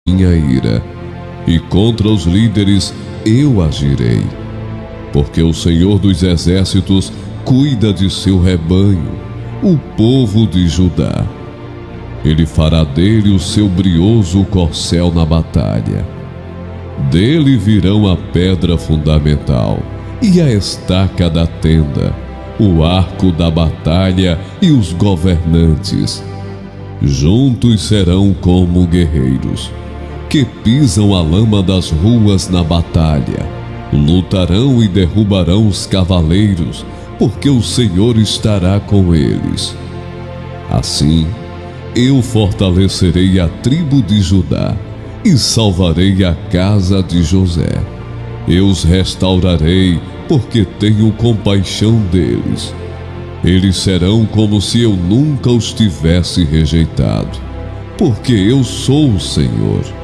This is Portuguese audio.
minha ira, e contra os líderes eu agirei. Porque o Senhor dos Exércitos cuida de seu rebanho, o povo de Judá. Ele fará dele o seu brioso corcel na batalha. Dele virão a pedra fundamental e a estaca da tenda, o arco da batalha e os governantes. Juntos serão como guerreiros, que pisam a lama das ruas na batalha. Lutarão e derrubarão os cavaleiros, porque o Senhor estará com eles. Assim, eu fortalecerei a tribo de Judá e salvarei a casa de José. Eu os restaurarei, porque tenho compaixão deles. Eles serão como se eu nunca os tivesse rejeitado, porque eu sou o Senhor.